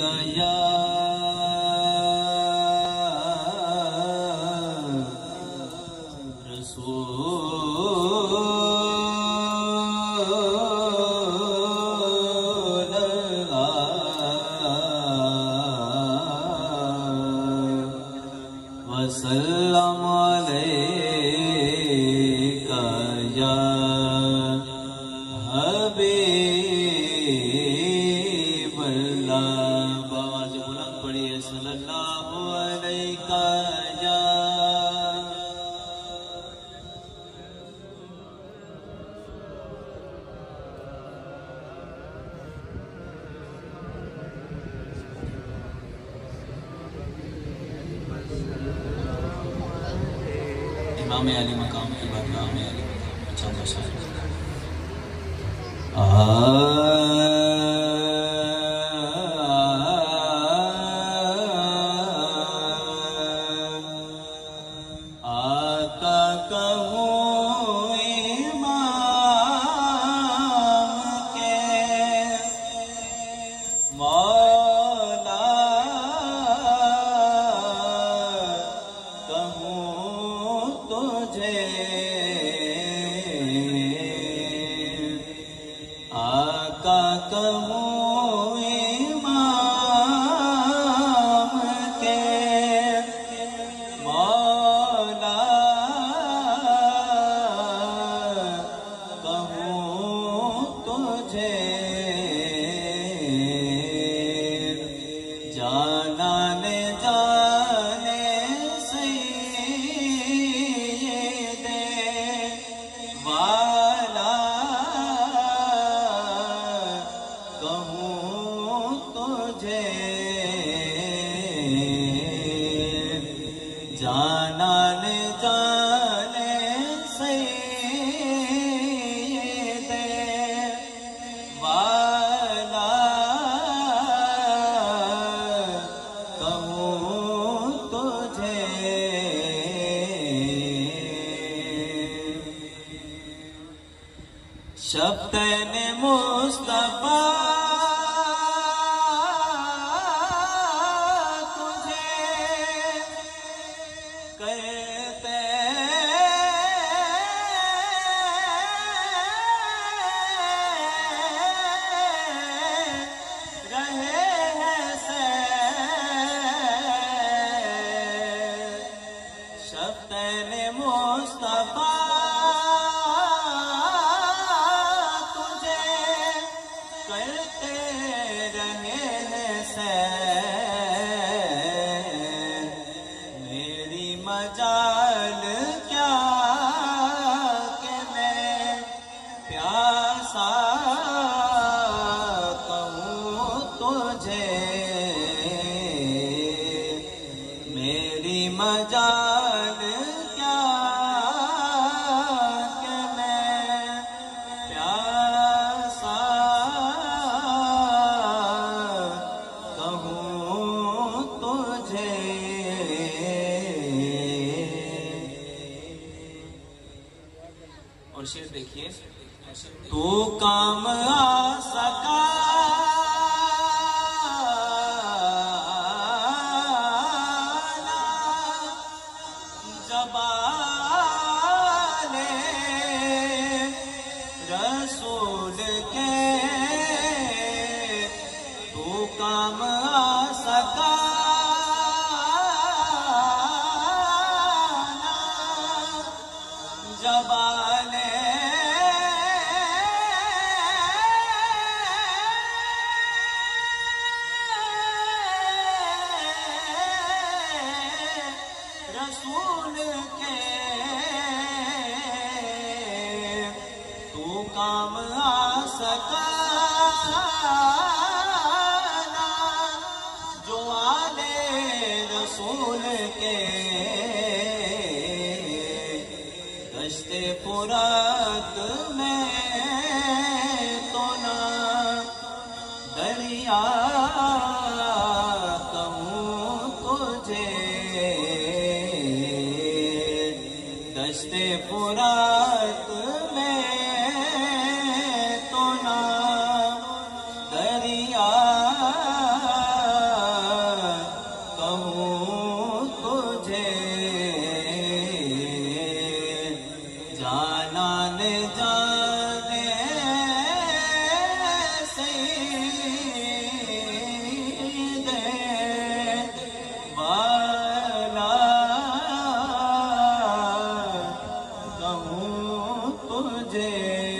یا رسول اللہ وسلم علیک یا حبیب اللہ باواز بلند پڑھیے صلی اللہ علیہ یا امام علی مقام کی بات امام علی چند شاعر آقا کہوں امام کے مولا کہوں تجھے آقا کہوں امام کے مولا کہوں تجھے جانا نے جانے سید والا کہوں تجھے جانا نے جانے سید والا کہوں تجھے شبتین مصطفیٰ تجھے کہتے رہے ہیں شبتین مصطفیٰ کرتے رہے ہیں سیر میری مجال کیا کہ میں پیاسا کہوں تجھے میری مجال کیا کہ میں پیاسا اور شعر دیکھیے تو کام آ سکا جبالے رسول کے تو کام آ سکا جبالے رسول کے تو کام آ سکا جو آلے رسول کے کشت فرات میں تو نہ دریا کہوں تجھے کشت فرات میں تو نہ دریا تجھے